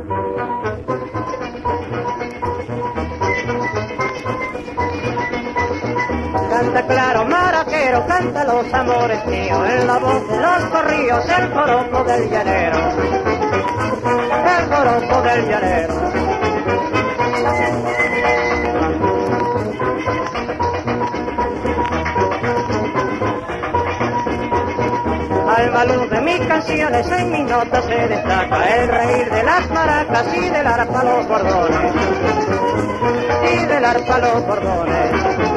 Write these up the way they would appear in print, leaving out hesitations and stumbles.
Canta claro, maraquero, canta los amores míos, en la voz de los corrillos, el joropo del llanero, el joropo del llanero. Alma luz de mis canciones, en mis notas se destaca el reír de las maracas y del arpa los bordones, y del arpa los bordones.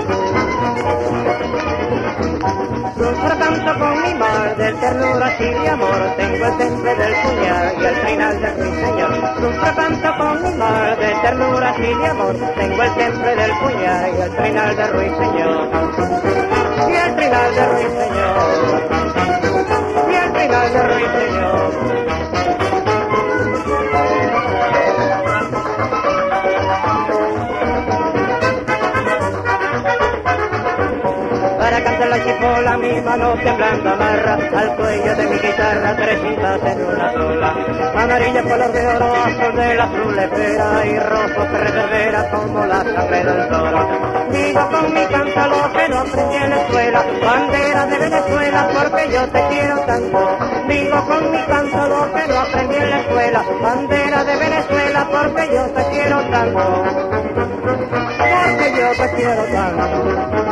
Sufro tanto con mi mar de ternura y de amor, tengo el temple del puñal y el trinal del ruiseñor. Sufro tanto con mi mar de ternura y de amor, tengo el temple del puñal y el trinal del ruiseñor. Y el trinal del ruiseñor, y el trinal del ruiseñor. Para cantar la chipola, mi mano temblando amarra al cuello de mi guitarra, tres cintas en una sola. Amarilla, color de oro, azul del azul espera y rojo que reverbera como la sangre del toro. Digo con mi canto lo que no aprendí en la escuela, bandera de Venezuela porque yo te quiero tanto. Digo con mi canto lo que no aprendí en la escuela, bandera de Venezuela porque yo te quiero tanto. Porque yo te quiero tanto.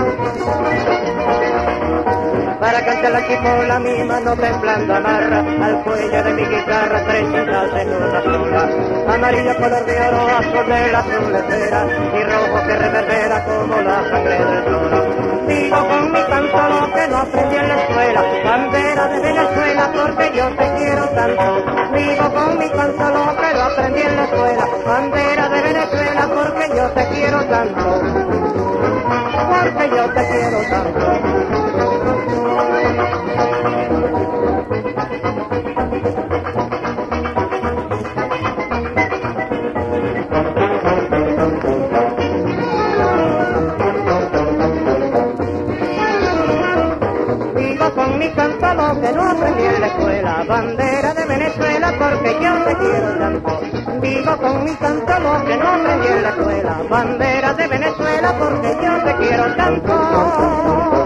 Para cantar la chipola, mi mano temblando amarra al cuello de mi guitarra, tres cintas en una sola. Amarillo, color de oro, azul del azul espera y rojo que reverbera como la sangre del toro. Digo con mi canto lo que no aprendí en la escuela, bandera de Venezuela porque yo te quiero tanto. Digo con mi canto lo que no aprendí en la escuela, bandera de Venezuela porque yo te quiero tanto. Porque yo te quiero tanto. Digo con mi canto lo que no aprendí en la escuela, bandera de Venezuela porque yo te quiero tanto. Digo con mi canto lo que no aprendí en la escuela, bandera de Venezuela porque yo te quiero tanto.